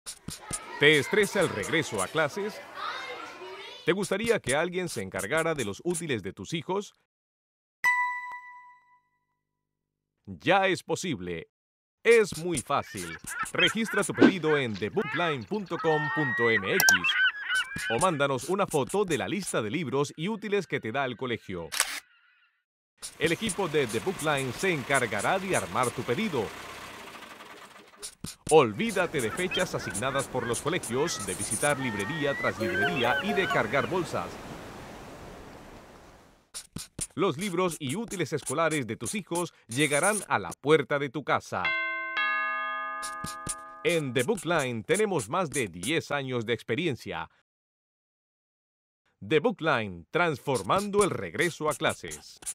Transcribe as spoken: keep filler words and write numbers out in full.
¿Te estresa el regreso a clases? ¿Te gustaría que alguien se encargara de los útiles de tus hijos? Ya es posible. Es muy fácil. Registra tu pedido en the bookline punto com punto m x o mándanos una foto de la lista de libros y útiles que te da el colegio. El equipo de The Bookline se encargará de armar tu pedido. Olvídate de fechas asignadas por los colegios, de visitar librería tras librería y de cargar bolsas. Los libros y útiles escolares de tus hijos llegarán a la puerta de tu casa. En The Bookline tenemos más de diez años de experiencia. The Bookline, transformando el regreso a clases.